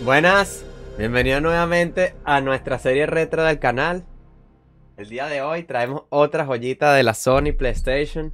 Buenas, bienvenidos nuevamente a nuestra serie retro del canal. El día de hoy traemos otra joyita de la Sony PlayStation.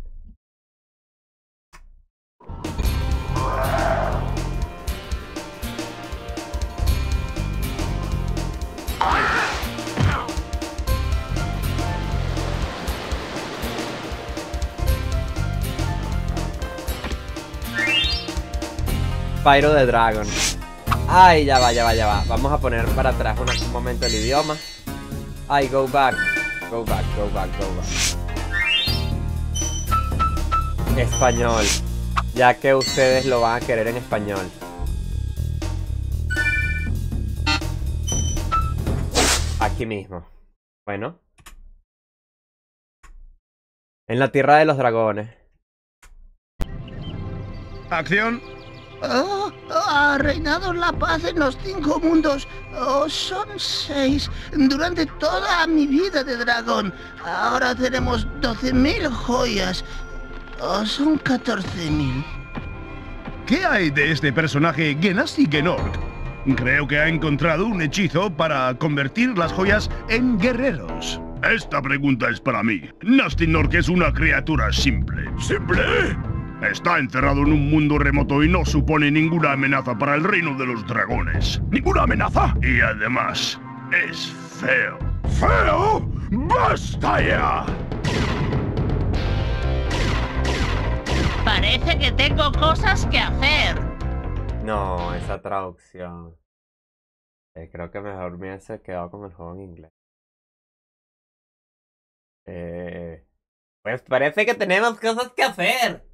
Spyro the Dragon. Ay, ya va. Vamos a poner para atrás un momento el idioma. Ay, go back. Español. Ya que ustedes lo van a querer en español. Aquí mismo. Bueno. En la tierra de los dragones. Acción. Ha reinado la paz en los 5 mundos. Son 6 durante toda mi vida de dragón. Ahora tenemos 12.000 joyas. Son 14.000. ¿Qué hay de este personaje Genasi Genorg? Creo que ha encontrado un hechizo para convertir las joyas en guerreros. Esta pregunta es para mí. Gnasty Gnorc es una criatura simple. ¿Simple? Está encerrado en un mundo remoto y no supone ninguna amenaza para el reino de los dragones. ¿Ninguna amenaza? Y además, es feo. ¿Feo? ¡Basta ya! Parece que tengo cosas que hacer. No, esa traducción. Creo que mejor me hubiese quedado con el juego en inglés. Pues parece que tenemos cosas que hacer.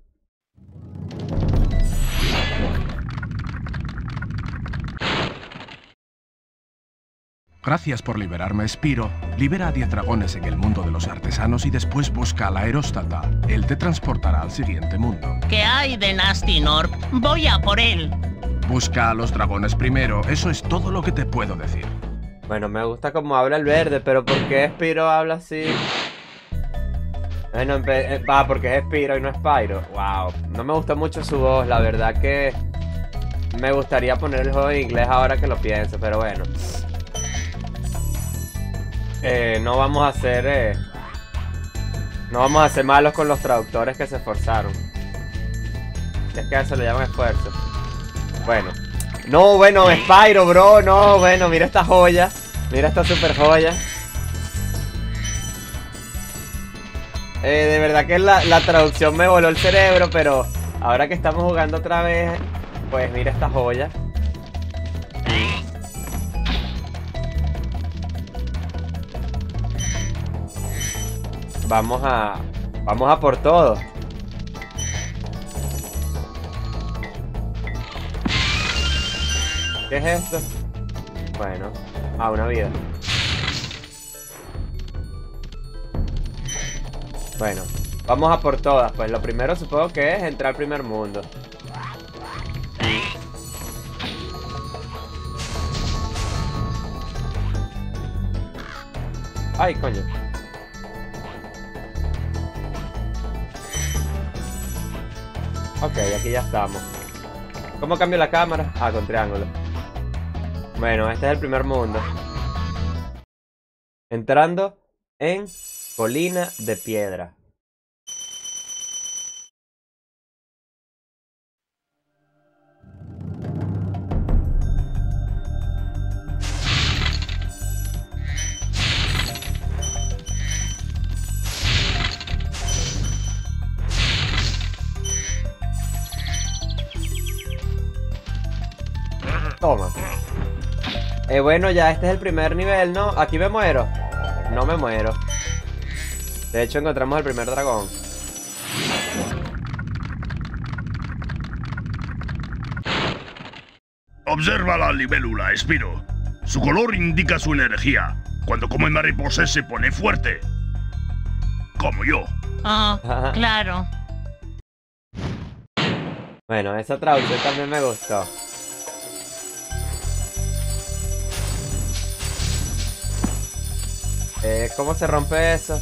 Gracias por liberarme, Spyro. Libera a 10 dragones en el mundo de los artesanos y después busca al aeróstata. Él te transportará al siguiente mundo. ¿Qué hay de Gnasty Gnorc? Voy a por él. Busca a los dragones primero, eso es todo lo que te puedo decir. Bueno, me gusta cómo habla el verde, pero ¿por qué Spyro habla así? Bueno, porque es Spyro y no Spyro. Wow, no me gustó mucho su voz, la verdad que me gustaría poner el juego en inglés ahora que lo pienso, pero bueno. No vamos a ser malos con los traductores que se esforzaron. Es que a eso le llaman esfuerzo. Bueno. No, bueno, Spyro, bro. No, bueno, mira esta joya. Mira esta super joya. De verdad que la traducción me voló el cerebro, pero ahora que estamos jugando otra vez, pues mira esta joya. Vamos a por todo. ¿Qué es esto? Bueno, una vida. Bueno, vamos a por todas. Pues lo primero supongo que es entrar al primer mundo. Ay, coño. Ok, aquí ya estamos. ¿Cómo cambio la cámara? Ah, con triángulo. Bueno, este es el primer mundo. Entrando en Colina de Piedra. Toma. Bueno, ya este es el primer nivel, ¿no? Aquí me muero. No me muero. De hecho, encontramos el primer dragón. Observa la libélula, Spyro. Su color indica su energía. Cuando come mariposas se pone fuerte. Como yo. Oh, claro. Bueno, esa traducción también me gustó. ¿Cómo se rompe eso?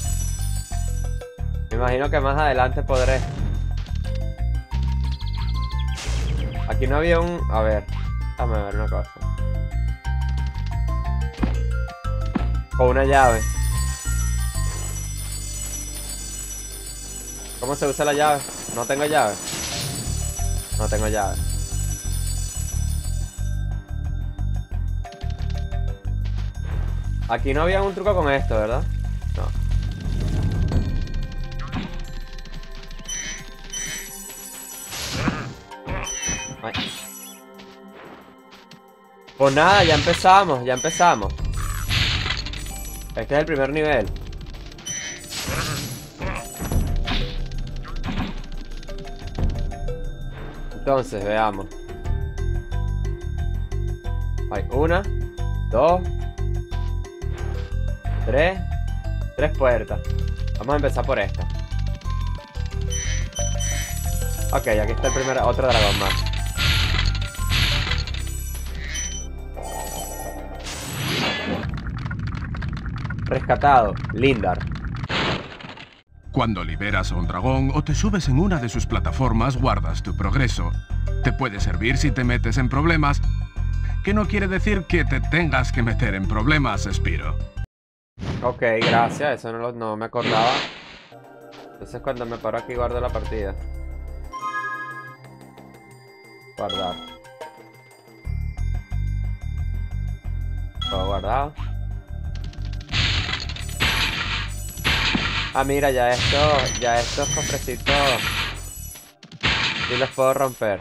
Me imagino que más adelante podré. Aquí no había un... A ver. Déjame ver una cosa. Con una llave. ¿Cómo se usa la llave? No tengo llave. No tengo llave. Aquí no había un truco con esto, ¿verdad? No. Ay. Pues nada, ya empezamos, ya empezamos. Este es el primer nivel. Entonces, veamos. Hay una, dos, tres puertas. Vamos a empezar por esta. Ok, aquí está el primer, otro dragón más. Rescatado, Lindar. Cuando liberas a un dragón o te subes en una de sus plataformas, guardas tu progreso. Te puede servir si te metes en problemas, que no quiere decir que te tengas que meter en problemas, Spiro. Ok, gracias, eso no me acordaba. Entonces cuando me paro aquí guardo la partida. Guardar. Todo guardado. Ah, mira, ya estos cofrecitos sí los puedo romper.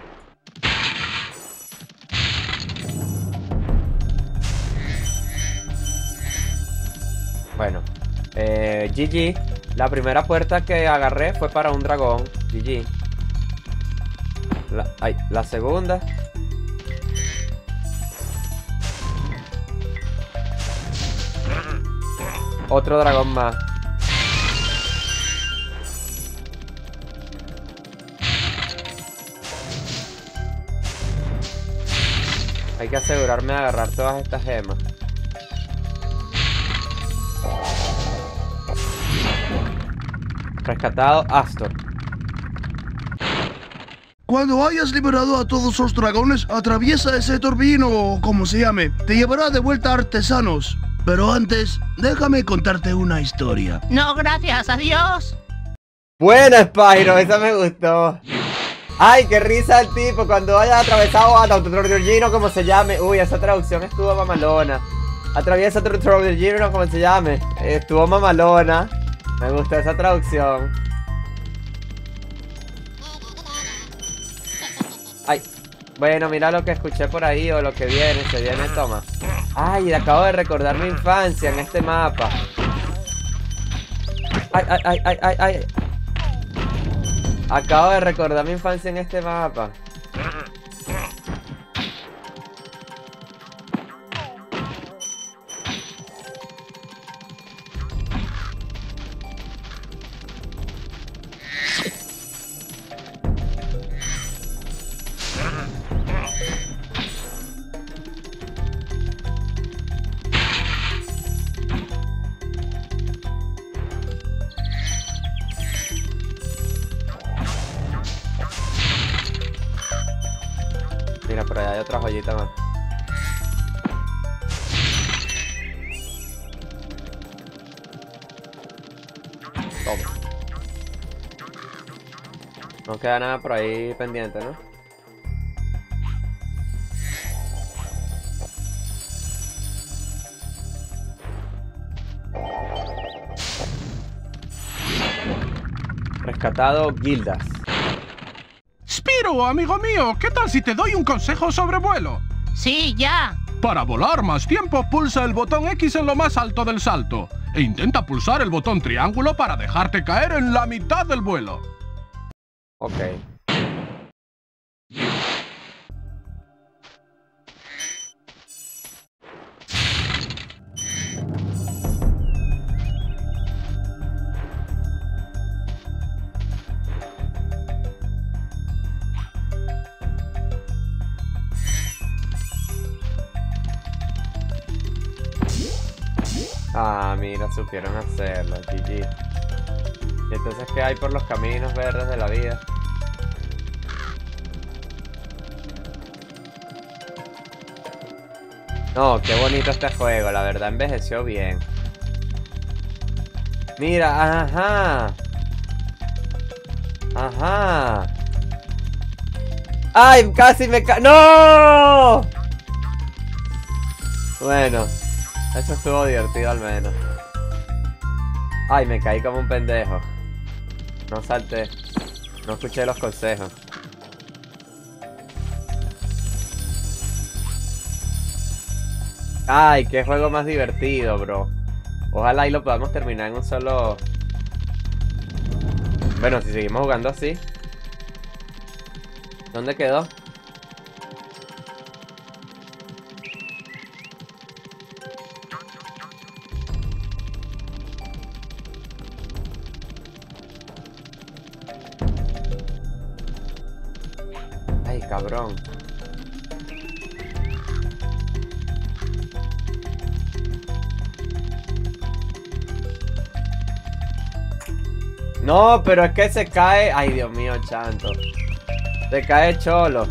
Bueno, GG. La primera puerta que agarré fue para un dragón. GG. La segunda. Otro dragón más. Hay que asegurarme de agarrar todas estas gemas. Rescatado Astor. Cuando hayas liberado a todos los dragones, atraviesa ese torbellino o como se llame. Te llevará de vuelta a Artesanos. Pero antes, déjame contarte una historia. No, gracias, adiós. Buena, Spyro, esa me gustó. Ay, qué risa el tipo cuando haya atravesado a Torbellino, como se llame. Uy, esa traducción estuvo mamalona. Atraviesa Torbellino, como se llame. Estuvo mamalona. Me gustó esa traducción. Ay, bueno, mira lo que escuché por ahí o lo que viene, se viene, toma. Ay, acabo de recordar mi infancia en este mapa. Ay. Acabo de recordar mi infancia en este mapa. Mira, por allá hay otra joyita más. Toma. No queda nada por ahí pendiente, ¿no? Rescatado Gildas. Spiro, amigo mío, ¿qué tal si te doy un consejo sobre vuelo? Sí, ya. Para volar más tiempo, pulsa el botón X en lo más alto del salto. E intenta pulsar el botón triángulo para dejarte caer en la mitad del vuelo. Ok. Ah, mira, supieron hacerlo, GG. ¿Y entonces qué hay por los caminos verdes de la vida? No, qué bonito este juego, la verdad envejeció bien. Mira, ajá. Ajá. ¡Ay! Casi me ¡No! Bueno, eso estuvo divertido al menos. Ay, me caí como un pendejo. No salté. No escuché los consejos. Ay, qué juego más divertido, bro. Ojalá y lo podamos terminar en un solo... Bueno, si seguimos jugando así. ¿Dónde quedó? Ay, cabrón. No, pero es que se cae. Ay, Dios mío, chanto. Se cae cholo.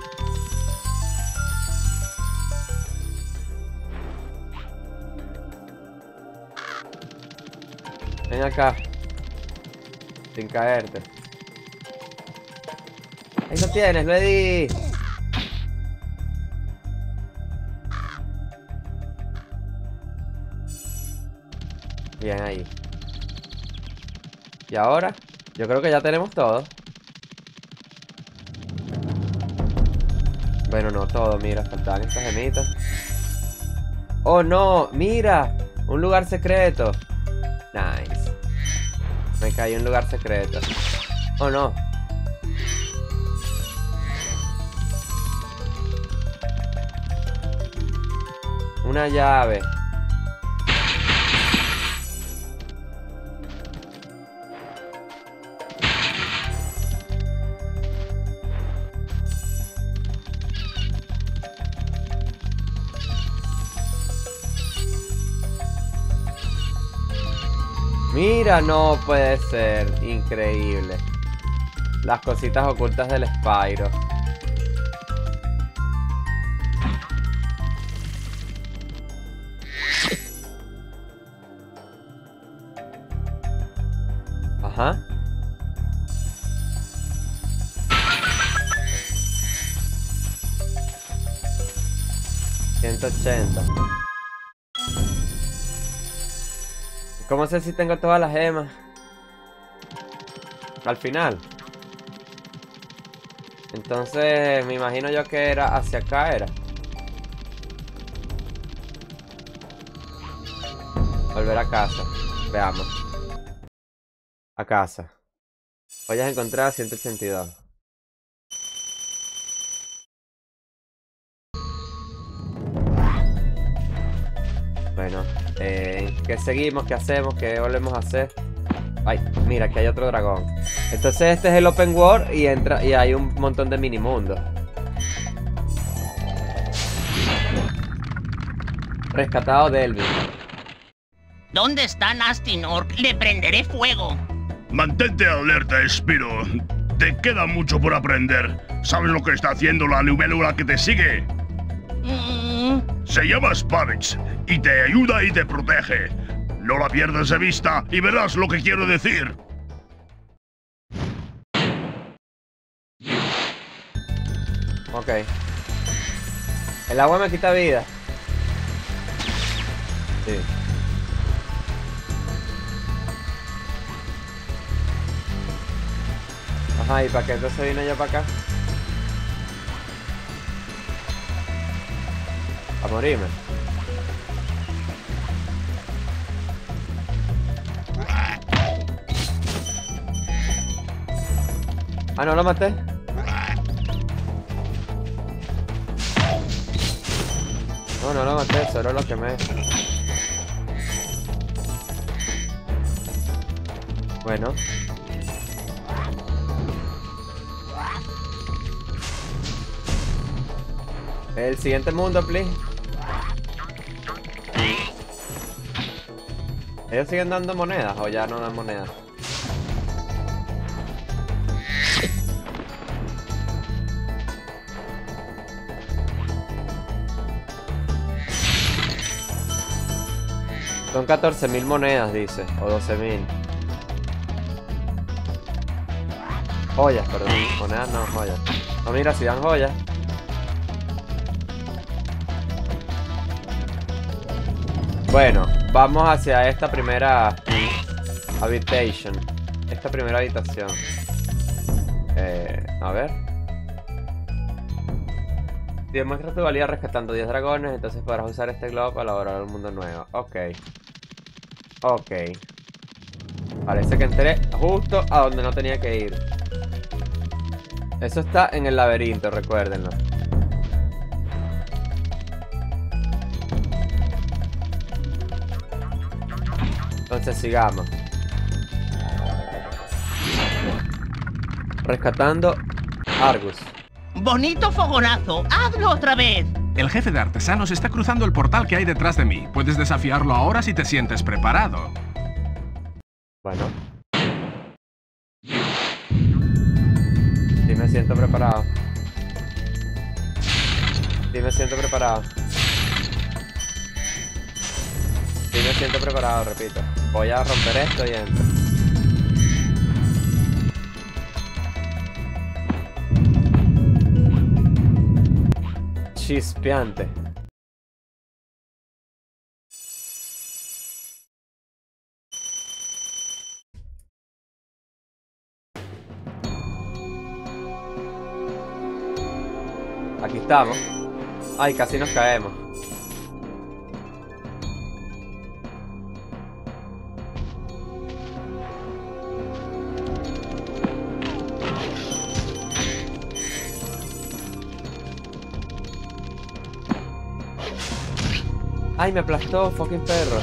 Ven acá. Sin caerte. Ahí lo tienes, Lady. Bien ahí. Y ahora, yo creo que ya tenemos todo. Bueno, no todo, mira, faltaban estas gemitas. ¡Oh, no! ¡Mira! Un lugar secreto. Nice. Me caí en un lugar secreto. ¡Oh, no! Una llave. Mira, no puede ser. Increíble. Las cositas ocultas del Spyro. Ajá. $180. ¿Cómo sé si tengo todas las gemas? Al final. Entonces, me imagino yo que era hacia acá, era. Volver a casa. Veamos. A casa. Joyas encontradas 182. Bueno, ¿qué seguimos? ¿Qué hacemos? ¿Qué volvemos a hacer? Ay, mira, aquí hay otro dragón. Entonces este es el open world y entra y hay un montón de mini mundos. Rescatado Delvin. ¿Dónde está Nasty Nork? Le prenderé fuego. Mantente alerta, Spyro. Te queda mucho por aprender. ¿Sabes lo que está haciendo la libélula que te sigue? Se llama Spavage y te ayuda y te protege. No la pierdas de vista y verás lo que quiero decir. Ok. El agua me quita vida. Sí. Ajá, ¿y para qué entonces vine yo para acá? A morirme. Ah, no lo maté. No, no lo maté, solo lo quemé. Bueno. El siguiente mundo, please. ¿Ellos siguen dando monedas o ya no dan monedas? Son 14.000 monedas, dice. O 12.000. Joyas, perdón. Monedas no, joyas. No, mira, si dan joyas. Bueno, vamos hacia esta primera habitation. Esta primera habitación. A ver. Si demuestras tu valía rescatando 10 dragones, entonces podrás usar este globo para elaborar un mundo nuevo. Ok. Ok. Parece que entré justo a donde no tenía que ir. Eso está en el laberinto, recuérdenlo. Entonces sigamos. Rescatando Argus. Bonito fogonazo. Hazlo otra vez. El jefe de artesanos está cruzando el portal que hay detrás de mí. Puedes desafiarlo ahora si te sientes preparado. Bueno. Sí me siento preparado. Sí me siento preparado. Sí me siento preparado, repito. Voy a romper esto y entro. Chispeante. Aquí estamos. Ay, casi nos caemos. Ay, me aplastó, fucking perro.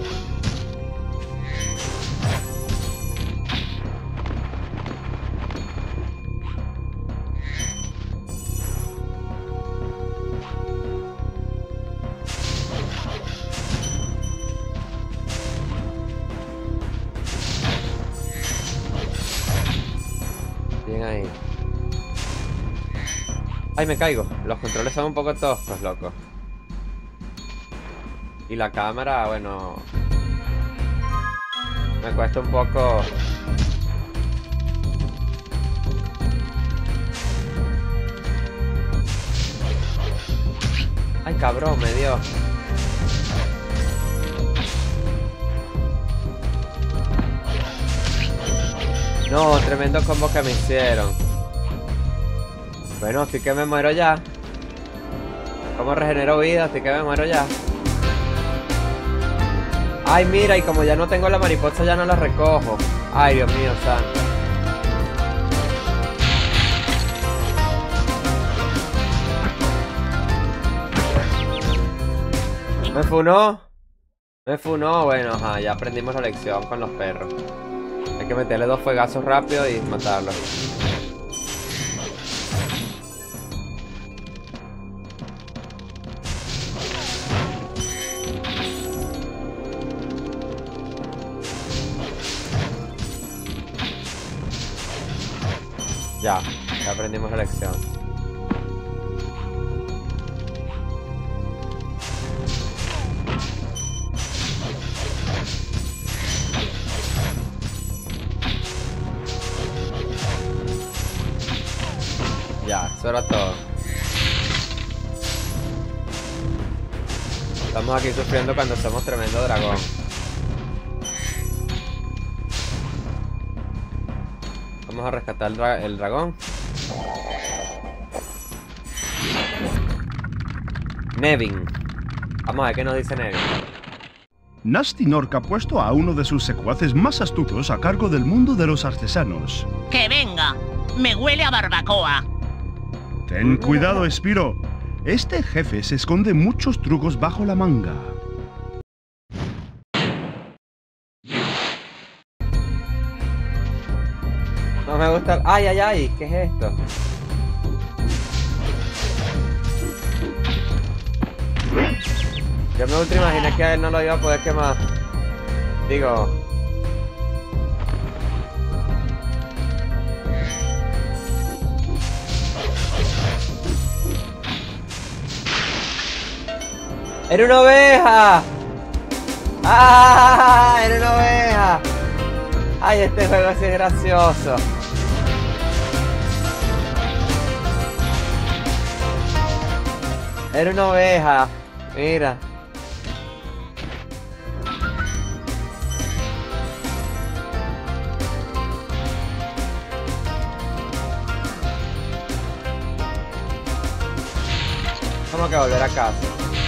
Bien ahí. Ay, me caigo. Los controles son un poco toscos, loco. Y la cámara, bueno, me cuesta un poco. Ay, cabrón, me dio. No, tremendo combo que me hicieron. Bueno, así que me muero ya. ¿Cómo regenero vida? Así que me muero ya. Ay, mira, y como ya no tengo la mariposa, ya no la recojo. Ay, Dios mío, santo. ¿Me funó? Me funó. Bueno, ajá, ya aprendimos la lección con los perros. Hay que meterle 2 fuegazos rápido y matarlos. Ya aprendimos la lección. Ya, eso era todo. Estamos aquí sufriendo cuando somos tremendo dragón. Vamos a rescatar el dragón. Nevin. Vamos a ver qué nos dice Nevin. Gnasty Gnorc ha puesto a uno de sus secuaces más astutos a cargo del mundo de los artesanos. ¡Que venga! Me huele a barbacoa. Ten cuidado, Spiro. Este jefe se esconde muchos trucos bajo la manga. No me gusta. ¡Ay, ay, ay! ¿Qué es esto? Yo me ultra imaginé que a él no lo iba a poder quemar. Digo. ¡Era una oveja! ¡Ah! ¡Era una oveja! ¡Ay, este juego sí es gracioso! Era una oveja. Mira. Tengo que volver a casa.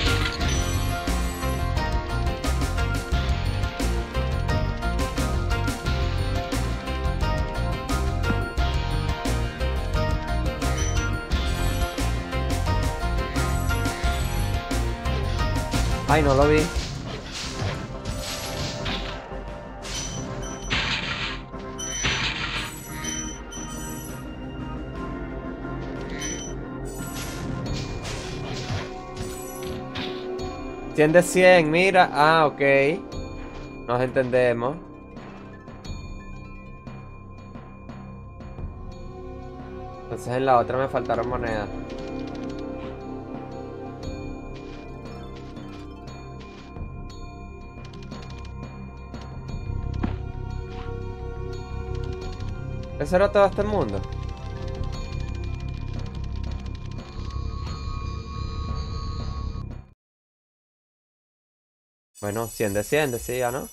Ay, no lo vi. Cien de 100, mira. Ah, ok. Nos entendemos. Entonces en la otra me faltaron monedas. ¿Eso era todo este mundo? Bueno, 100 de 100 decía, ¿no?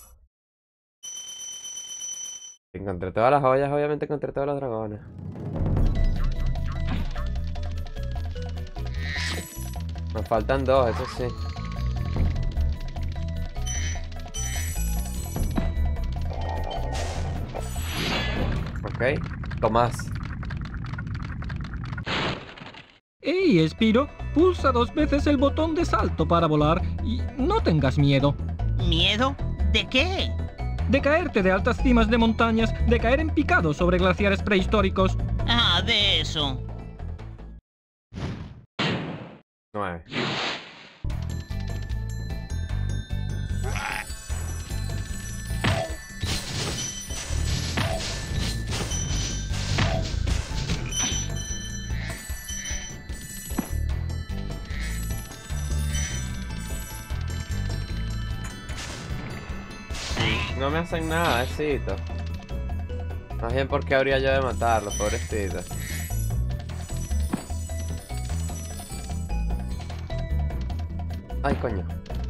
Encontré todas las joyas, obviamente encontré todos los dragones. Me faltan dos, eso sí. Ok, Tomás. ¡Ey, Spyro! Pulsa 2 veces el botón de salto para volar y no tengas miedo. ¿Miedo? ¿De qué? De caerte de altas cimas de montañas, de caer en picado sobre glaciares prehistóricos. Ah, de eso. 9. No me hacen nada, besito. Más bien porque habría yo de matarlos, pobrecito. Ay, coño.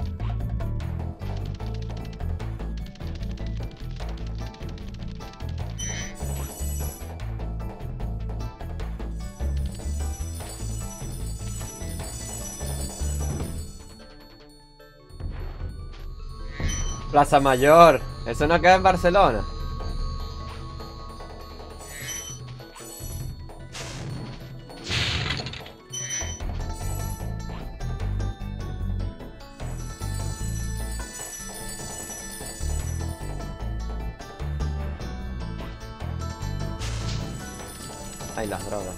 Plaza Mayor. Eso no queda en Barcelona. Ay, las drogas.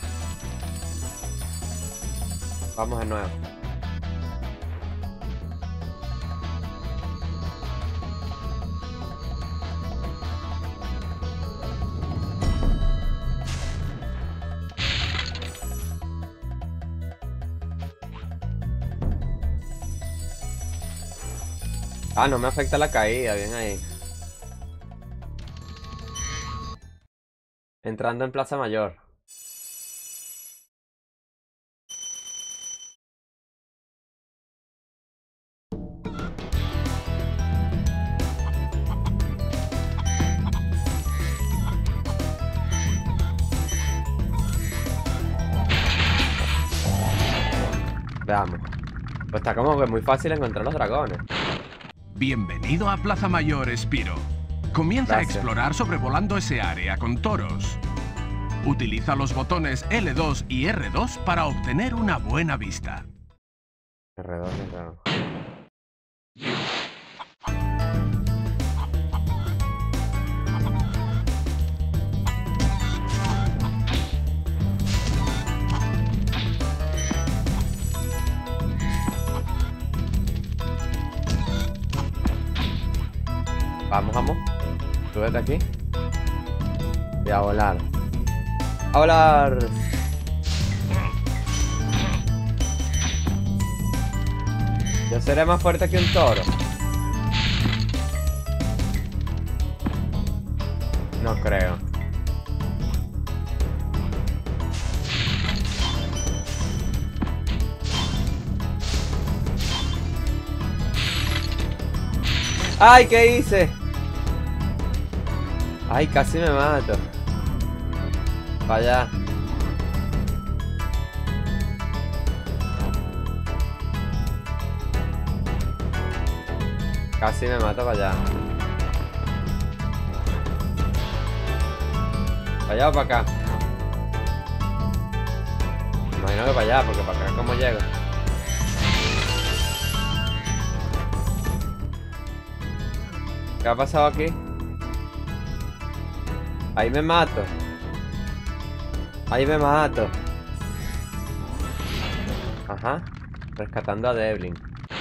Vamos de nuevo. Ah, no me afecta la caída, bien ahí. Entrando en Plaza Mayor. Veamos. Pues está como que muy fácil encontrar los dragones. Bienvenido a Plaza Mayor, Spyro. Comienza Gracias. a explorar sobrevolando ese área con toros. Utiliza los botones L2 y R2 para obtener una buena vista. Alrededor del dragón. Vamos, vamos. Súbete aquí. Y a volar. ¡A volar! Yo seré más fuerte que un toro. No creo. ¡Ay! ¿Qué hice? ¡Ay! Casi me mato. Para allá. Casi me mato para allá. ¿Para allá o para acá? Me imagino que para allá, porque para acá ¿cómo llego? ¿Qué ha pasado aquí? Ahí me mato. Ahí me mato. Ajá. Rescatando a Devlin.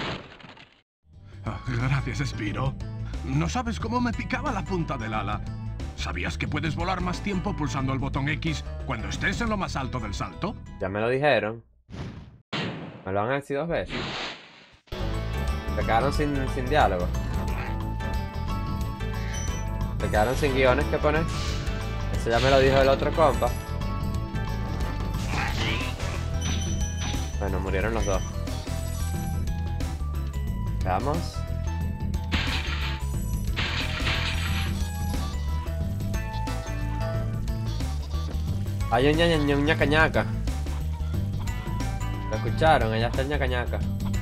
Ah, gracias, Spyro. No sabes cómo me picaba la punta del ala. ¿Sabías que puedes volar más tiempo pulsando el botón X cuando estés en lo más alto del salto? Ya me lo dijeron. Me lo han hecho 2 veces. Se quedaron sin diálogo. Se quedaron sin guiones que poner. Eso ya me lo dijo el otro compa. Bueno, murieron los dos. Veamos. Hay un ñaca ñaca. ¿Lo escucharon? Allá está el ñaca ñaca.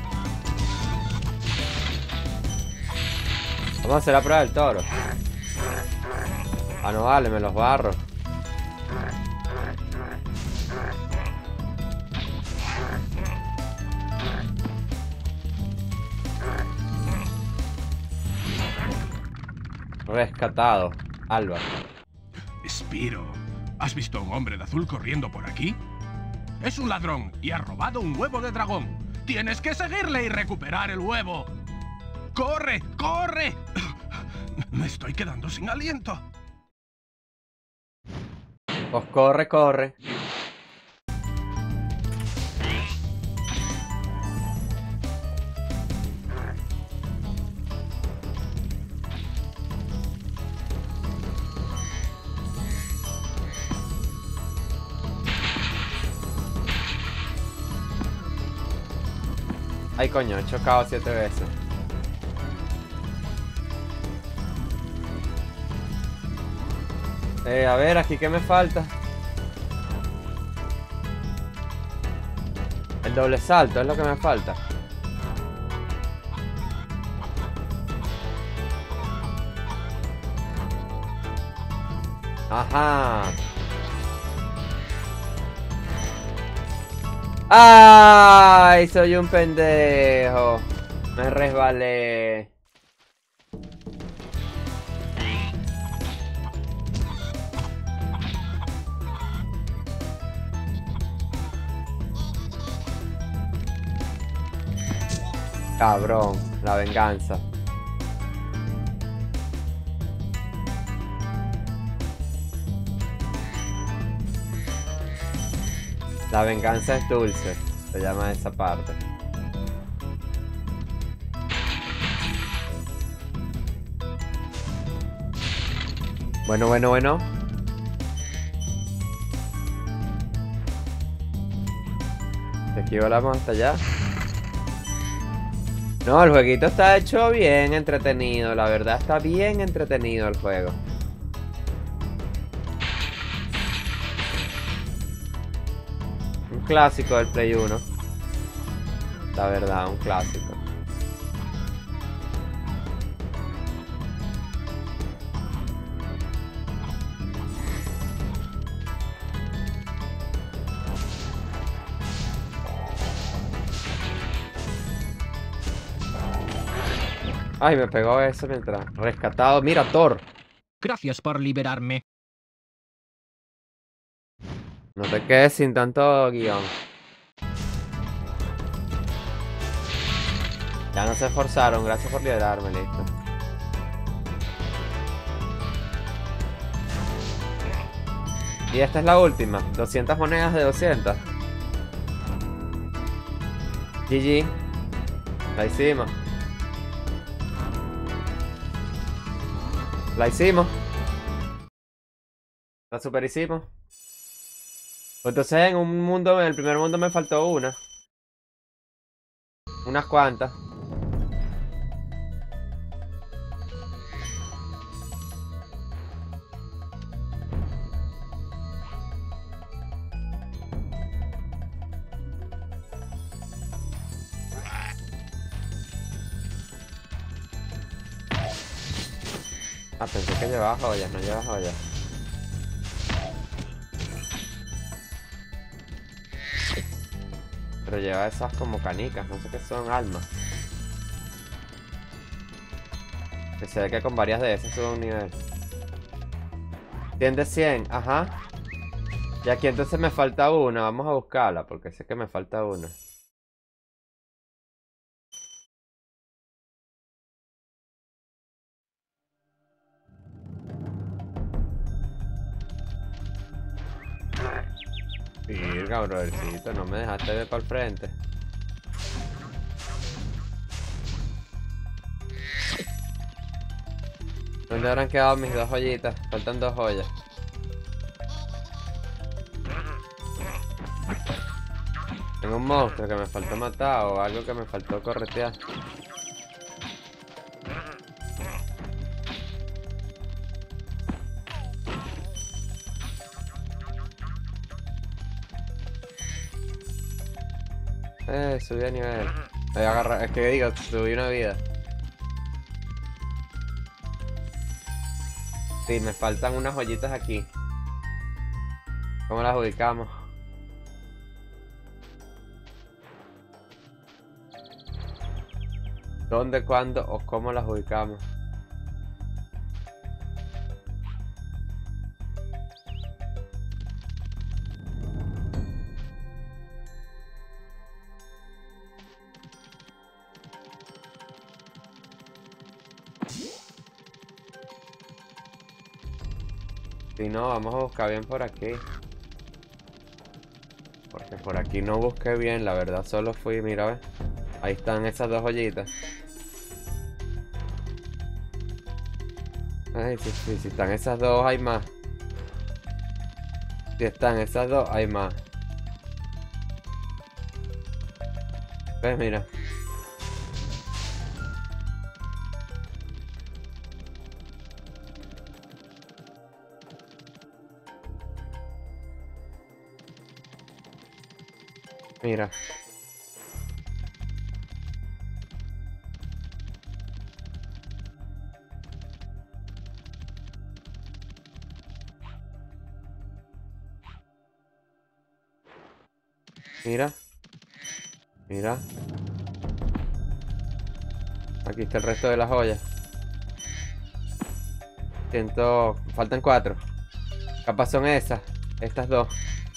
Vamos a hacer la prueba del toro. Ah, no vale, me los barro. Rescatado. Alba. Spyro, ¿has visto a un hombre de azul corriendo por aquí? Es un ladrón y ha robado un huevo de dragón. Tienes que seguirle y recuperar el huevo. ¡Corre! ¡Corre! Me estoy quedando sin aliento. Pues corre, corre. Ay, coño, he chocado 7 veces. A ver, aquí qué me falta. El doble salto es lo que me falta. Ajá. ¡Ay! Soy un pendejo. Me resbalé. Cabrón, la venganza. La venganza es dulce, se llama esa parte. Bueno. De aquí volamos hasta allá. No, el jueguito está hecho bien entretenido. La verdad está bien entretenido el juego. Un clásico del Play 1. La verdad, un clásico. Ay, me pegó eso mientras... Rescatado. Mira, Thor. Gracias por liberarme. No te quedes sin tanto guión. Ya no se esforzaron. Gracias por liberarme, listo. Y esta es la última. 200 monedas de 200. GG. La hicimos. La hicimos. La super hicimos. Entonces en un mundo, en el primer mundo me faltó una. Unas cuantas. Ah, pensé que llevaba joyas, no lleva joyas. Pero lleva esas como canicas, no sé qué son, almas. Que se ve que con varias de esas sube un nivel. 100 de 100, ajá. Y aquí entonces me falta una, vamos a buscarla, porque sé que me falta una. Virga, brothercito, no me dejaste ver para el frente. ¿Dónde habrán quedado mis dos joyitas? Faltan dos joyas. Tengo un monstruo que me faltó matar o algo que me faltó corretear. Subí a nivel. Es que digo, subí una vida. Sí, me faltan unas joyitas aquí. ¿Cómo las ubicamos? ¿Dónde, cuándo o cómo las ubicamos? Si no, vamos a buscar bien por aquí. Porque por aquí no busqué bien, la verdad solo fui, mira, ¿ves? Ahí están esas dos joyitas. Ay, si están esas dos, hay más. Si están esas dos, hay más. ¿Ves? Mira. Mira. Mira. Mira. Aquí está el resto de las joyas. Faltan 4. Capaz son esas. Estas dos.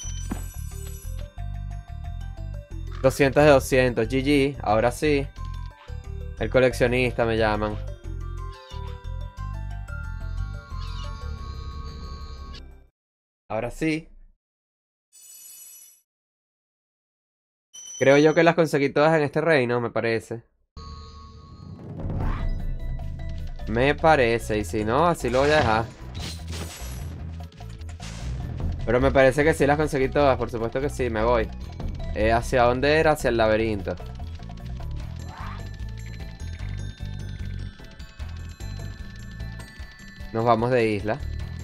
200 de 200. GG. Ahora sí. El coleccionista me llaman. Ahora sí. Creo yo que las conseguí todas en este reino, me parece. Me parece. Y si no, así lo voy a dejar. Pero me parece que sí las conseguí todas. Por supuesto que sí, me voy. ¿Hacia dónde era? Hacia el laberinto. Nos vamos de isla.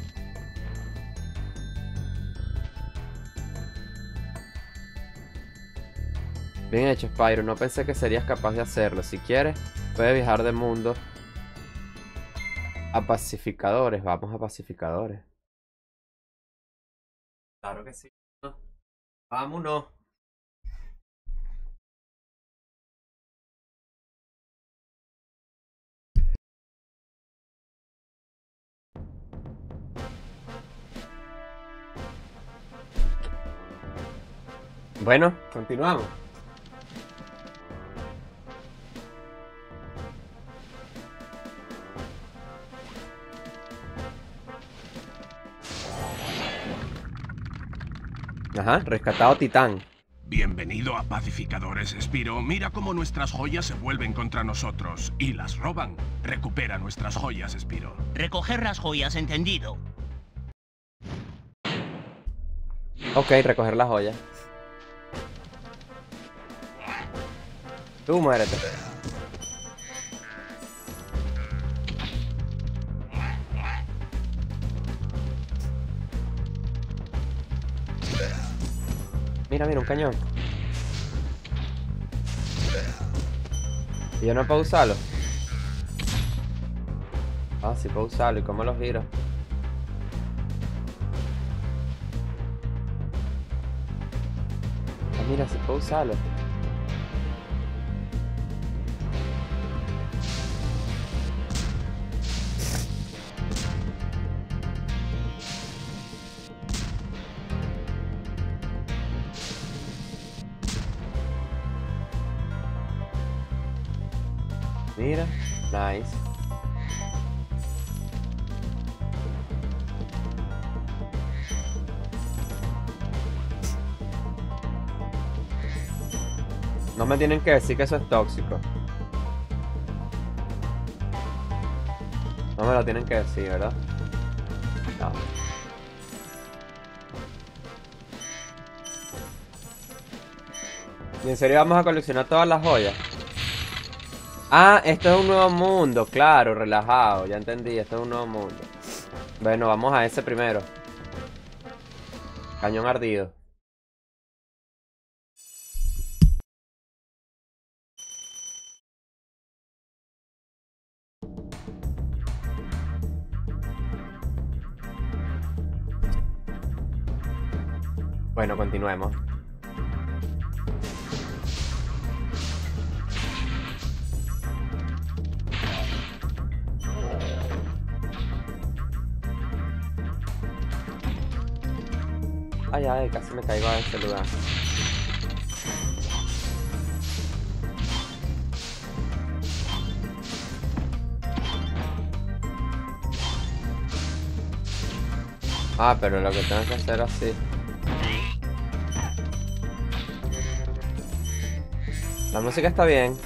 Bien hecho, Spyro. No pensé que serías capaz de hacerlo. Si quieres, puedes viajar de mundo a pacificadores. Vamos a pacificadores. Claro que sí. Vámonos. Bueno, continuamos. Ajá, rescatado Titán. Bienvenido a Pacificadores, Spyro. Mira cómo nuestras joyas se vuelven contra nosotros y las roban. Recupera nuestras joyas, Spyro. Recoger las joyas, entendido. Ok, recoger la joya. Tú muérete. Mira, mira, un cañón. ¿Y yo no puedo usarlo? Ah, sí puedo usarlo. ¿Y cómo lo giro? Ah, mira, sí puedo usarlo. Mira, nice. No me tienen que decir que eso es tóxico. No me lo tienen que decir, ¿verdad? No. ¿Y en serio vamos a coleccionar todas las joyas? Ah, esto es un nuevo mundo, claro, relajado, ya entendí, esto es un nuevo mundo. Bueno, vamos a ese primero. Cañón ardido. Bueno, continuemos. Ay, ay, casi me caigo a este lugar. Ah, pero lo que tengo que hacer así. La música está bien.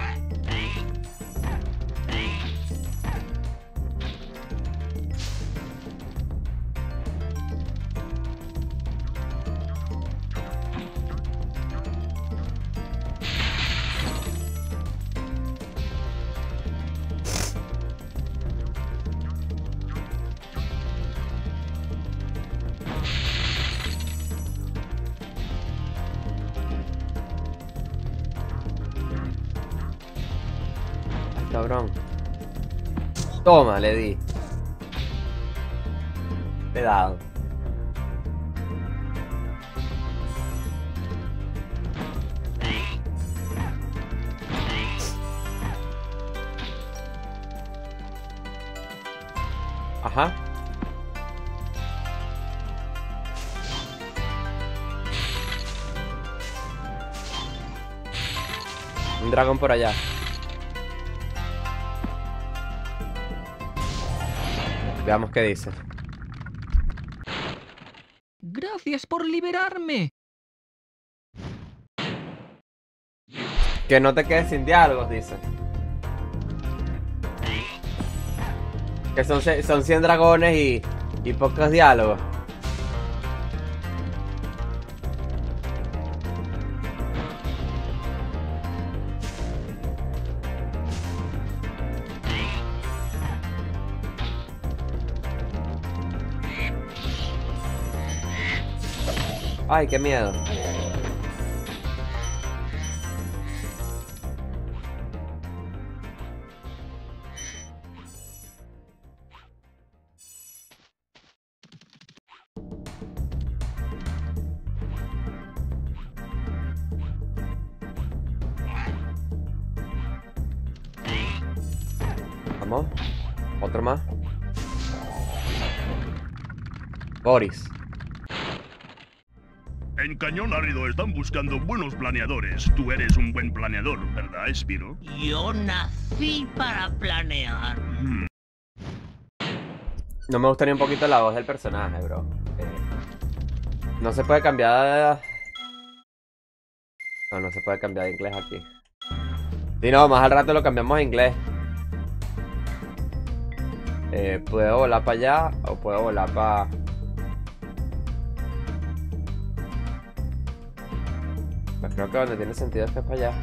Cabrón. Toma, le di. Le he dado. Ajá. Un dragón por allá. Veamos qué dice. Gracias por liberarme. Que no te quedes sin diálogos, dice. Que son 100 dragones y pocos diálogos. Ay, qué miedo. Vamos. Otro más. Boris. En Cañón Árido están buscando buenos planeadores. Tú eres un buen planeador, ¿verdad, Spiro? Yo nací para planear. No me gustaría un poquito la voz del personaje, bro. No se puede cambiar de... No se puede cambiar de inglés aquí. Si no, más al rato lo cambiamos a inglés. ¿Puedo volar para allá o puedo volar para...? Pues creo que donde tiene sentido es que es para allá.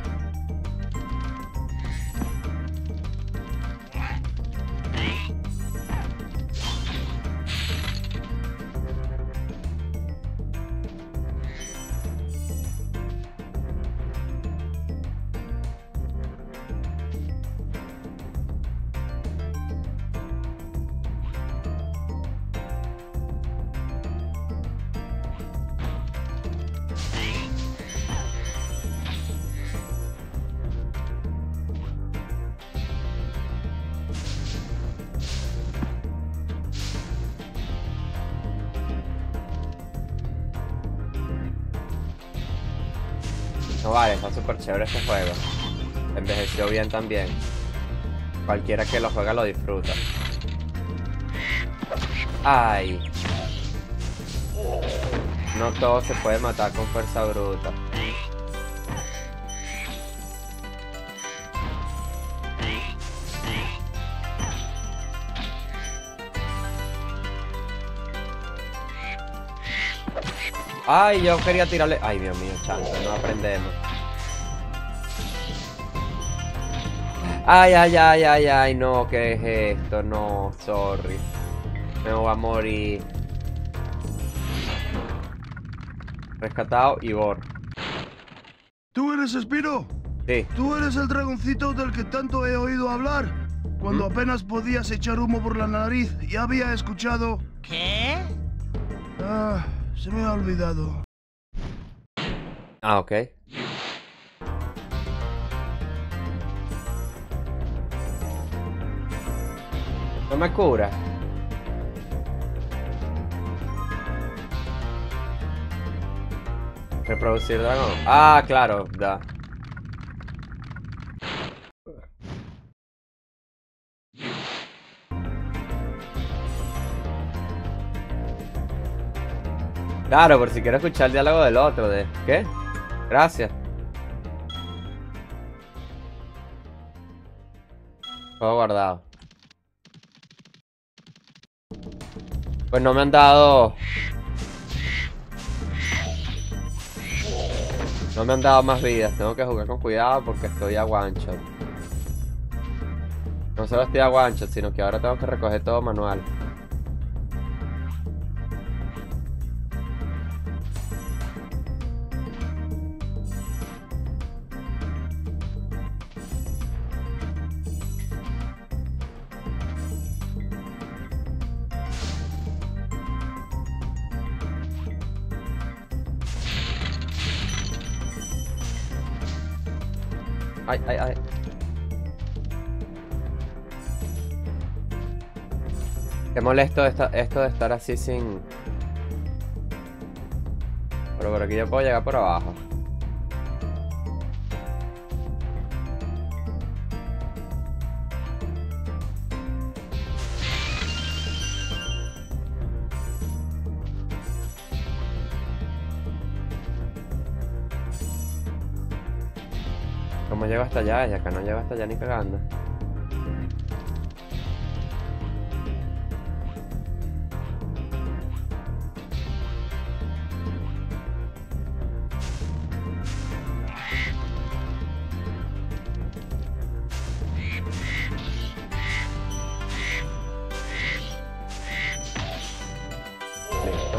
No vale, está súper chévere este juego. Envejeció bien también. Cualquiera que lo juega lo disfruta. Ay. No todo se puede matar con fuerza bruta. Ay, yo quería tirarle... Ay, Dios mío, chance, no aprendemos. Ay, ay, ay, ay, ay, no, ¿qué es esto? No, sorry. Me voy a morir. Rescatado y Bor. ¿Tú eres Spiro? Sí. ¿Tú eres el dragoncito del que tanto he oído hablar? Cuando apenas podías echar humo por la nariz, ya había escuchado... ¿Qué? Ah, se me ha olvidado. Ah, ok. No me cura. Reproducir dragón. Ah, claro, da. Claro, por si quiero escuchar el diálogo del otro, de... ¿Qué? Gracias. Todo guardado. Pues no me han dado... No me han dado más vidas. Tengo que jugar con cuidado porque estoy a one shot. No solo estoy a one shot, sino que ahora tengo que recoger todo manual. Ay, ay, ay. Qué molesto esto de estar así sin... Pero por aquí yo puedo llegar por abajo. ¿Cómo llego hasta allá? Y acá no llego hasta allá ni cagando. Listo.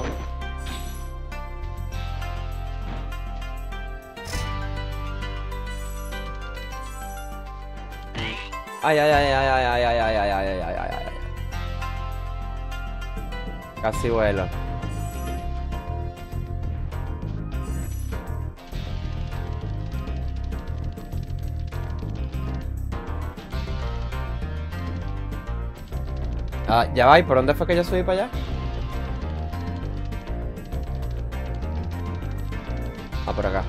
Ay, ay, ay, ay, ay, ay, ay, ay, ay, ay, ay, ay, ay, ay. Casi vuelo. Ah, ya va, ¿y por dónde fue que yo subí para allá? Ah, por acá.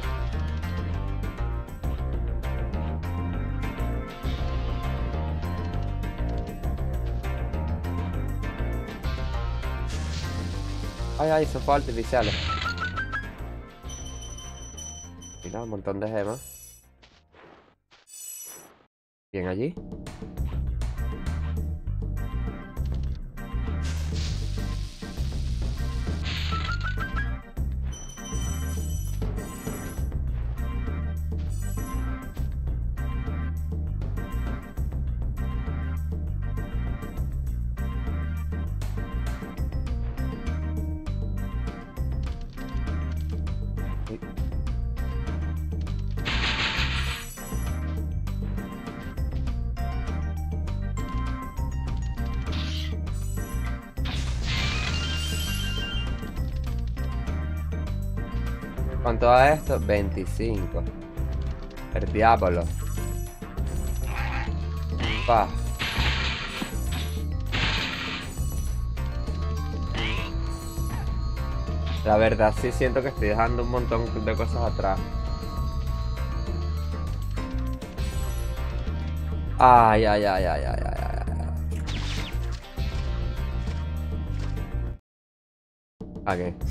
Ay, ay, son fuegos artificiales. Mira, un montón de gemas. Bien allí. ¿Cuánto da esto? 25. El diablo. Pa. La verdad sí siento que estoy dejando un montón de cosas atrás. Ay, ay, ay, ay, ay, ay, ay. Ok.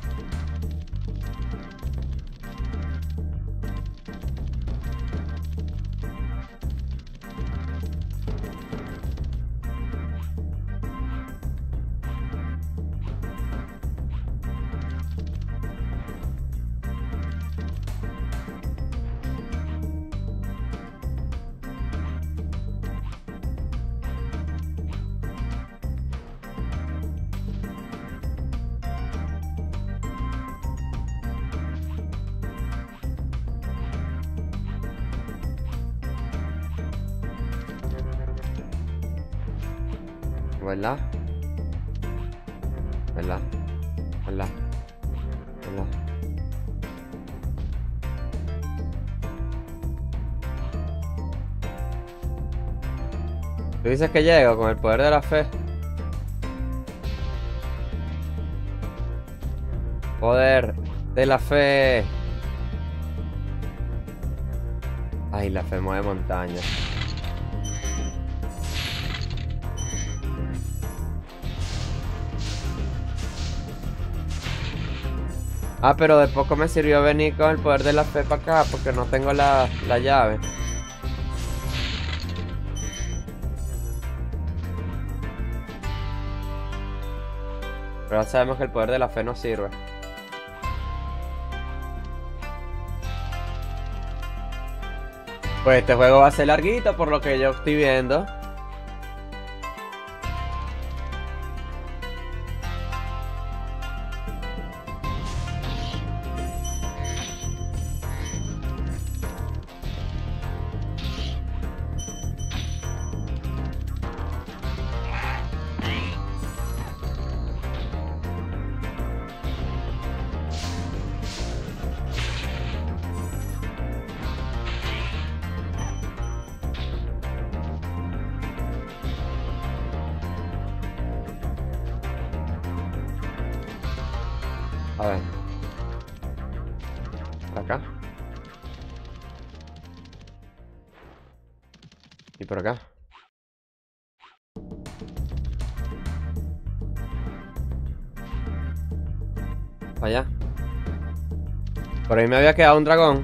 ¿Verdad? ¿Verdad? ¿Verdad? ¿Verdad? ¿Tú dices que llego con el poder de la fe? Poder de la fe. Ay, la fe mueve montañas. Ah, pero de poco me sirvió venir con el poder de la fe para acá porque no tengo la llave. Pero ya sabemos que el poder de la fe no sirve. Pues este juego va a ser larguito por lo que yo estoy viendo. A ver. Por acá. Y por acá. Allá. Por ahí me había quedado un dragón.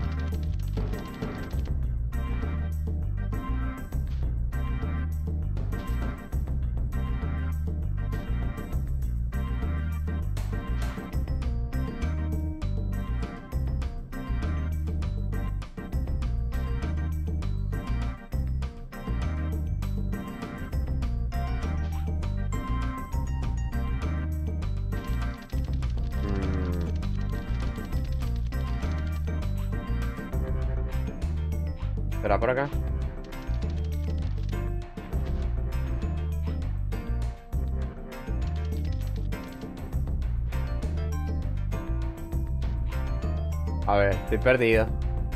¿Será por acá? A ver, estoy perdido.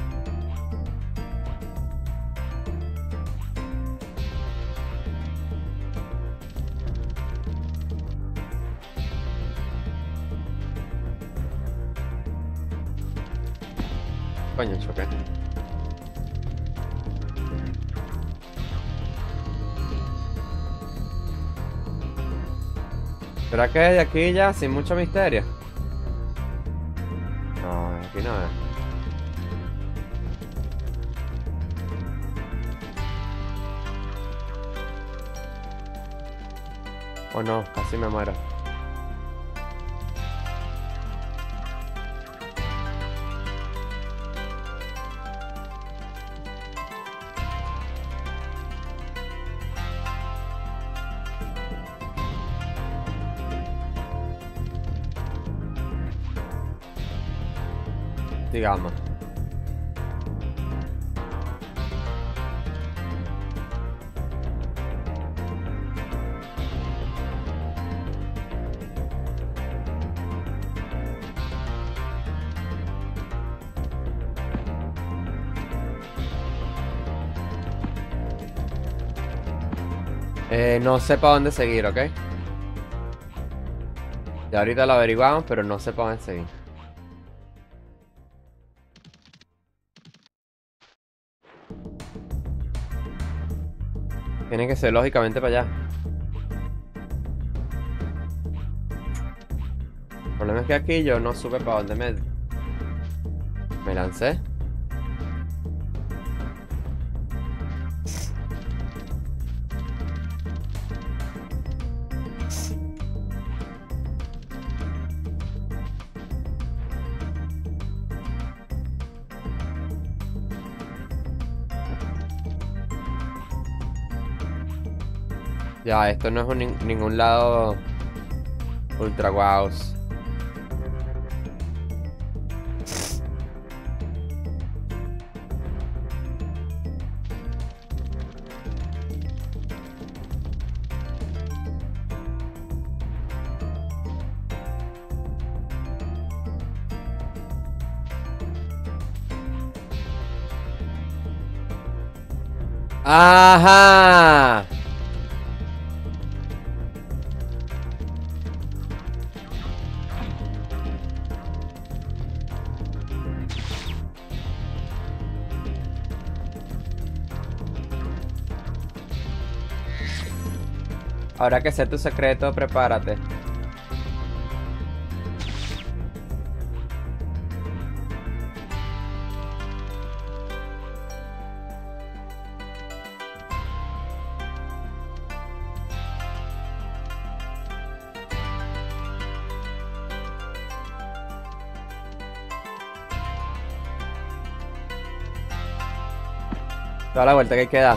Coño, choqué. ¿Será que es de aquí ya sin mucho misterio? No, aquí no es. Oh no, casi me muero. Digamos. No sé para dónde seguir, ¿ok? Ya ahorita lo averiguamos, pero no sé para dónde seguir. Tiene que ser lógicamente para allá. El problema es que aquí yo no supe para dónde me lancé. Ya, esto no es ningún lado ultra guaos. ¡Ajá! Ahora que sé tu secreto, prepárate. Toda la vuelta que hay que dar.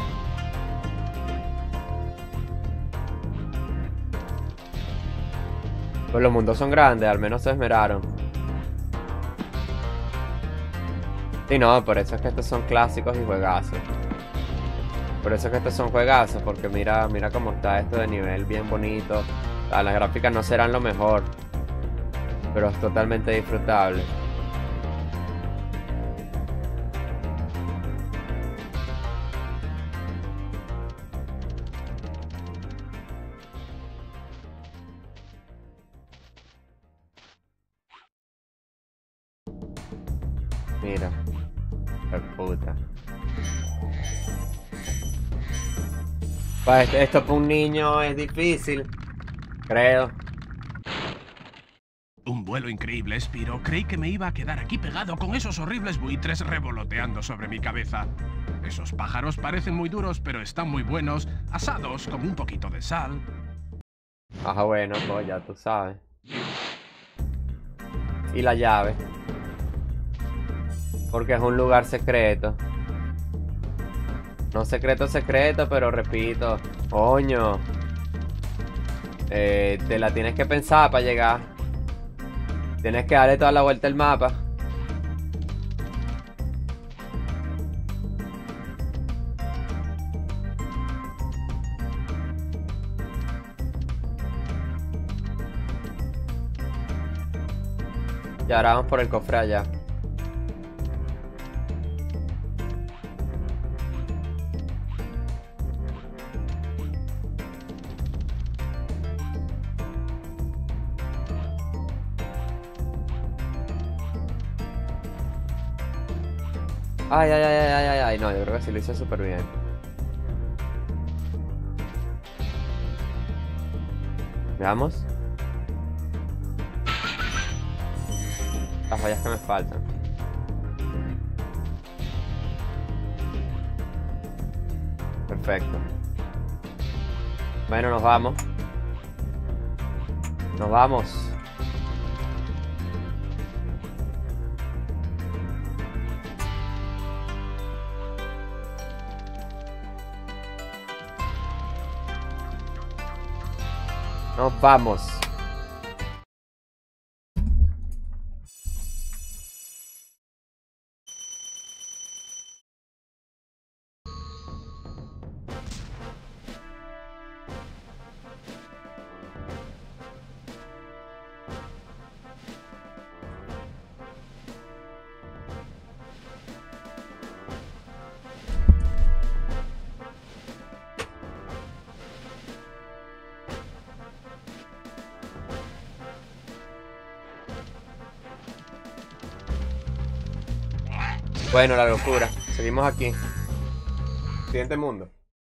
Pues los mundos son grandes, al menos se esmeraron. Y no, por eso es que estos son clásicos y juegazos. Por eso es que estos son juegazos, porque mira cómo está esto de nivel, bien bonito. O sea, las gráficas no serán lo mejor, pero es totalmente disfrutable. Mira, qué puta. Pues esto para un niño es difícil, creo. Un vuelo increíble, Spiro. Creí que me iba a quedar aquí pegado con esos horribles buitres revoloteando sobre mi cabeza. Esos pájaros parecen muy duros, pero están muy buenos, asados con un poquito de sal. Ajá, bueno, pues ya tú sabes. Y la llave. Porque es un lugar secreto. No secreto, secreto, pero repito. Coño. Te la tienes que pensar para llegar. Tienes que darle toda la vuelta al mapa. Y ahora vamos por el cofre allá. Ay, ay, ay, ay, ay, ay, no, yo creo que sí lo hice súper bien. Veamos. Las joyas que me faltan. Perfecto. Bueno, nos vamos. Nos vamos. Nos vamos. Bueno, la locura. Seguimos aquí. Siguiente mundo.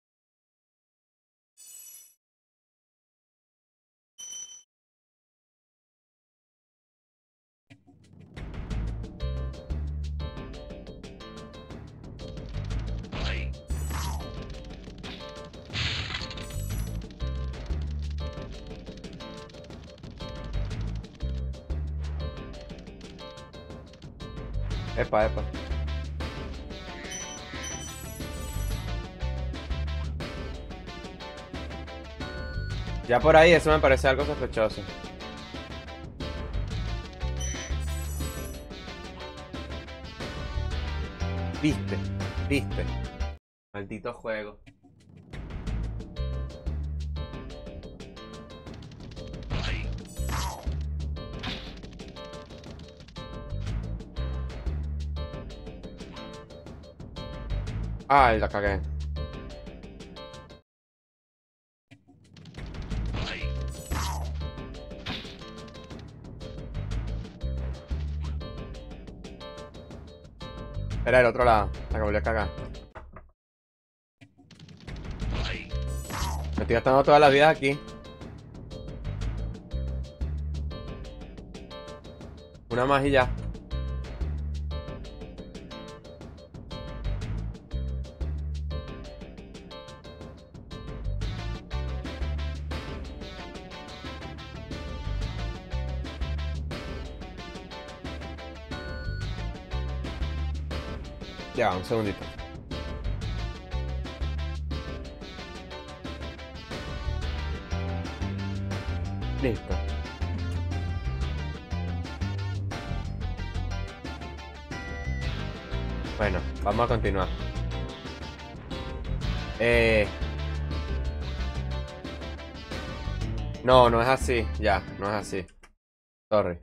Epa, epa. Ya por ahí eso me parece algo sospechoso. Viste, viste. Maldito juego. Ay, la cagué. Era el otro lado, la que volví a cagar. Me estoy gastando todas las vidas aquí. Una más y ya. Ya, un segundito. Listo. Bueno, vamos a continuar. No, no es así. Ya, no es así. Sorry.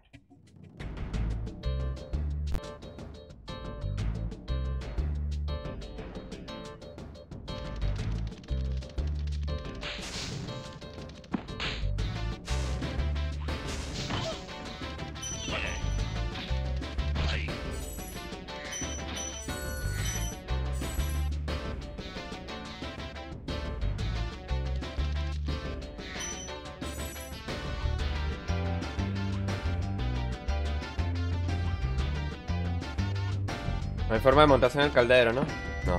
No hay forma de montarse en el caldero, ¿no? No.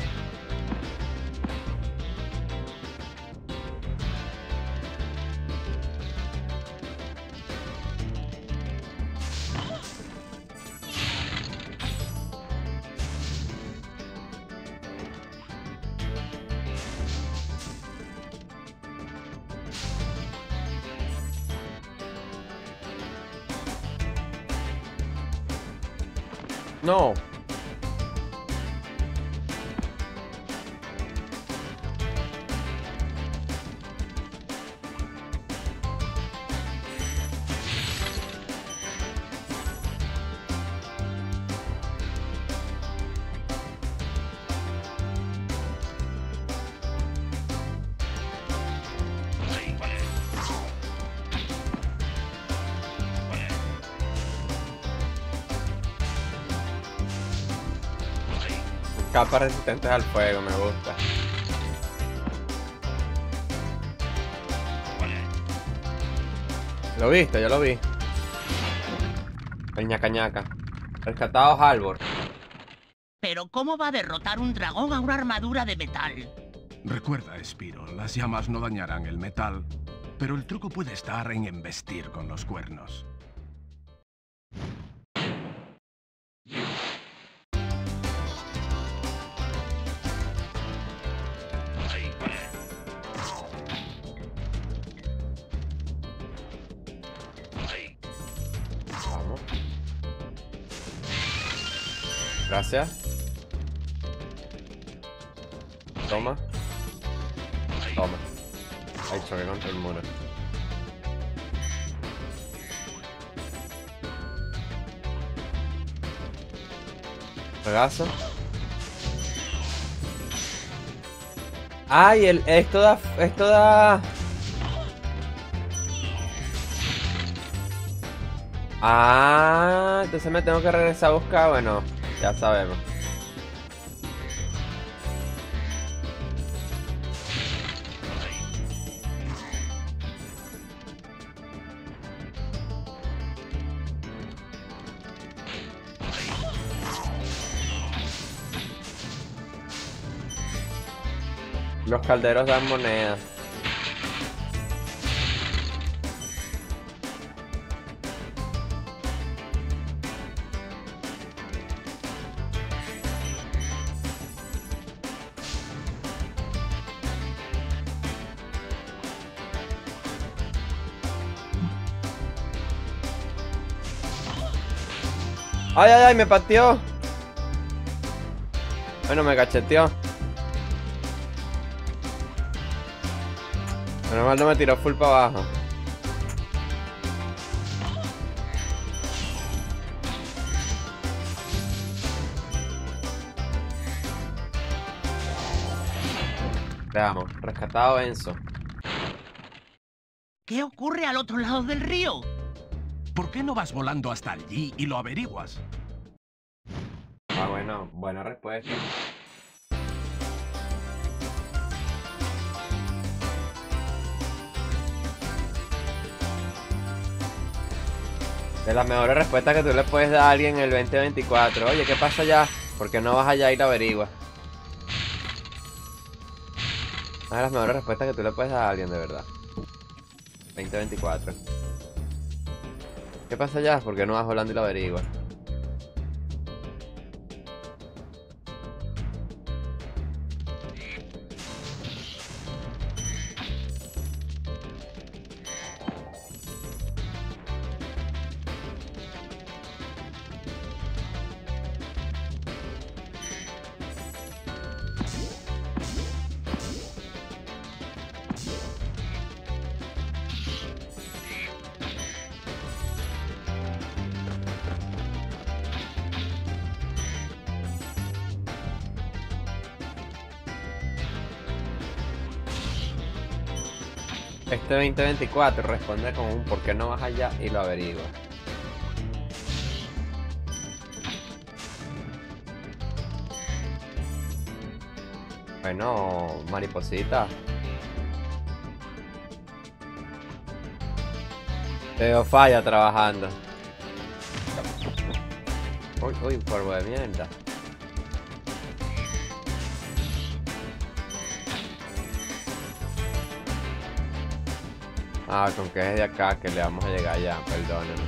No. Capas resistentes al fuego, me gusta. ¿Lo viste? Yo lo vi. El ñaca ñaca. Rescatados Halvor. Pero ¿cómo va a derrotar un dragón a una armadura de metal? Recuerda, Spiro, las llamas no dañarán el metal, pero el truco puede estar en embestir con los cuernos. Vamos. Gracias. Toma. Toma. Ahí choqué contra el muro. Pegaso. Ay, esto da. Ah, entonces me tengo que regresar a buscar. Bueno, ya sabemos. Los calderos dan monedas. ¡Ay, ay, ay! ¡Me pateó! Bueno, me cacheteó. Menos mal no me tiró full para abajo. Veamos, rescatado Enzo. ¿Qué ocurre al otro lado del río? ¿Por qué no vas volando hasta allí y lo averiguas? Ah, bueno, buena respuesta. De las mejores respuestas que tú le puedes dar a alguien en el 2024. Oye, ¿qué pasa allá? ¿Por qué no vas allá y lo averiguas? Una de las mejores respuestas que tú le puedes dar a alguien, de verdad. 2024. ¿Qué pasa allá? ¿Por qué no vas volando y lo averiguas? Este 2024 responde con un ¿por qué no vas allá y lo averiguas? Bueno, mariposita. Te veo falla trabajando. Uy, uy, polvo de mierda. Ah, con que es de acá que le vamos a llegar ya, perdónenme.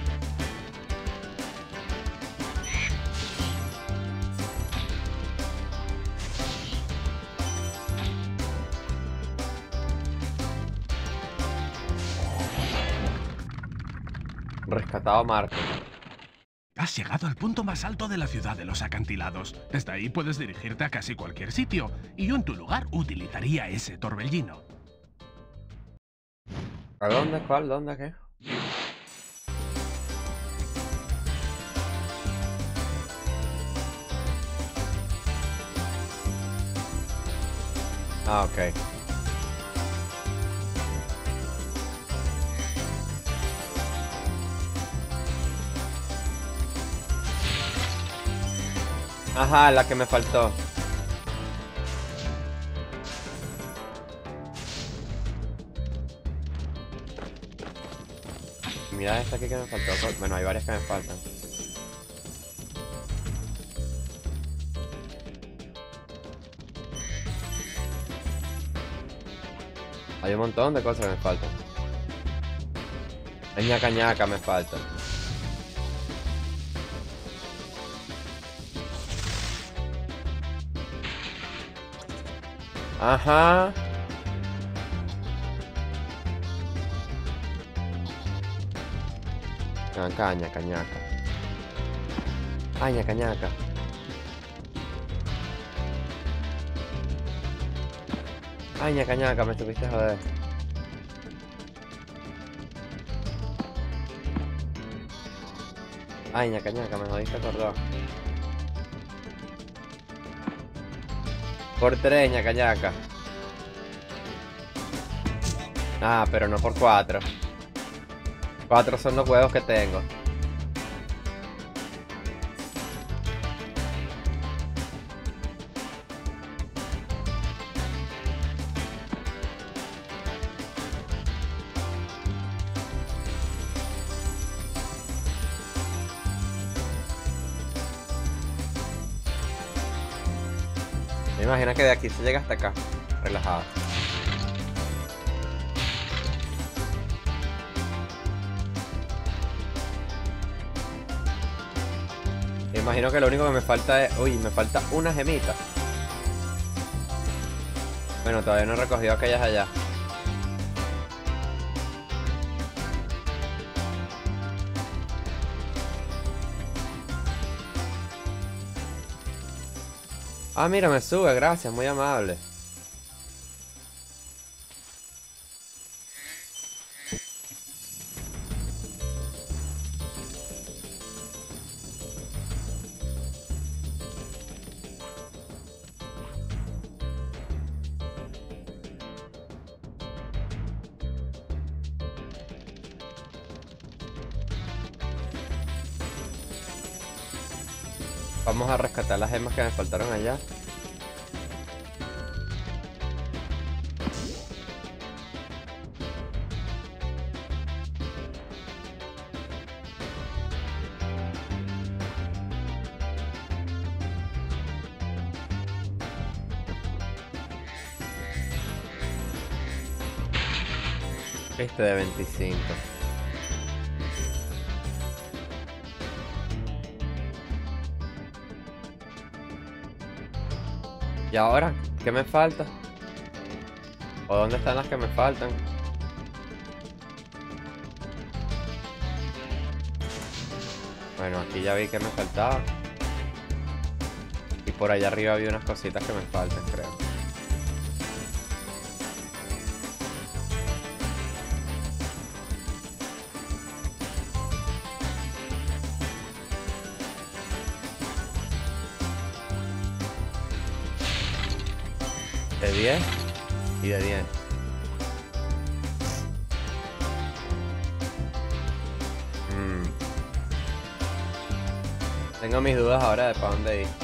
Rescatado Marco. Has llegado al punto más alto de la ciudad de los acantilados. Desde ahí puedes dirigirte a casi cualquier sitio, y yo en tu lugar utilizaría ese torbellino. ¿A dónde? ¿Cuál? ¿Dónde? ¿Qué? Ah, ok. Ajá, la que me faltó. Mira esta aquí que me faltó. Bueno, hay varias que me faltan. Hay un montón de cosas que me faltan. El ñaca ñaca me falta. Ajá. Ñaca, ñaca, ñaca. Ay, ñaca, ñaca. Ay, ñaca, ñaca, me estuviste a joder. Ay, ñaca, ñaca, me jodiste por dos. Por tres, ñaca, ñaca. Ah, pero no por cuatro. Cuatro son los huevos que tengo. Me imagino que de aquí se llega hasta acá. relajado. Imagino que lo único que me falta es... Uy, me falta una gemita. Bueno, todavía no he recogido aquellas allá. Ah, mira, me sube, gracias, muy amable. Vamos a rescatar las gemas que me faltaron allá. Este de 25. ¿Y ahora? ¿Qué me falta? ¿O dónde están las que me faltan? Bueno, aquí ya vi que me faltaba. Y por allá arriba había unas cositas que me faltan, creo. De 10 y de 10. Tengo mis dudas ahora de para dónde ir.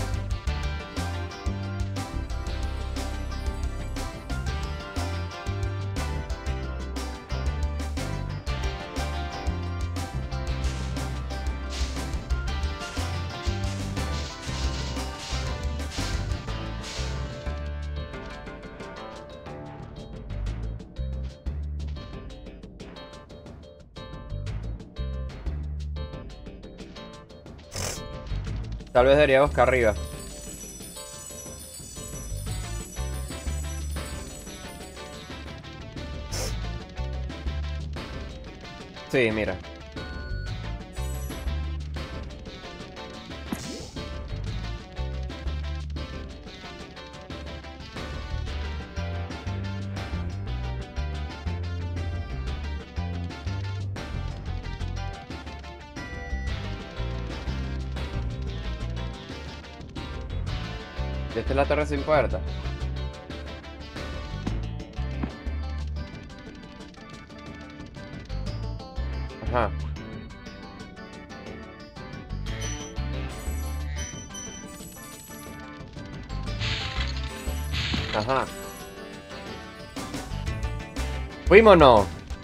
Tal vez debería buscar arriba. Sí, mira. ¿Esta es la torre sin puerta? Ajá. Ajá. ¡Fuímonos!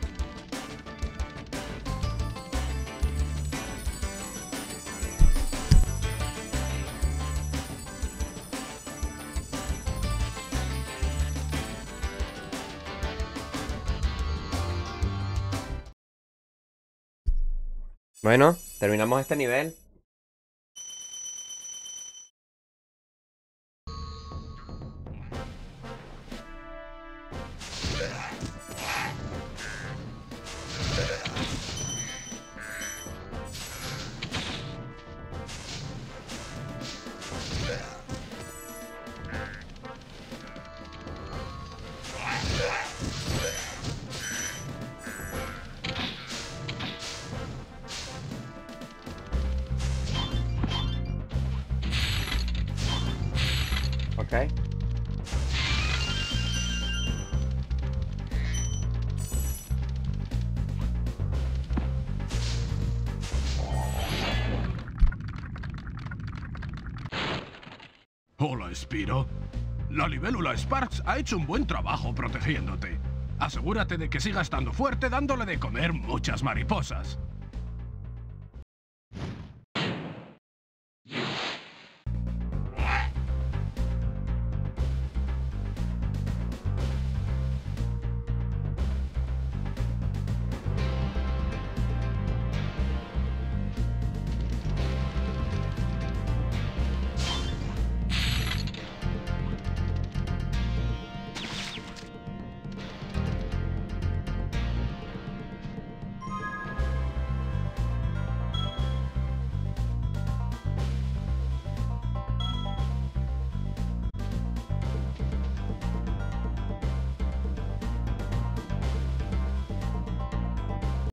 Bueno, terminamos este nivel. Ok. Hola, Spyro. La libélula Sparks ha hecho un buen trabajo protegiéndote. Asegúrate de que siga estando fuerte dándole de comer muchas mariposas.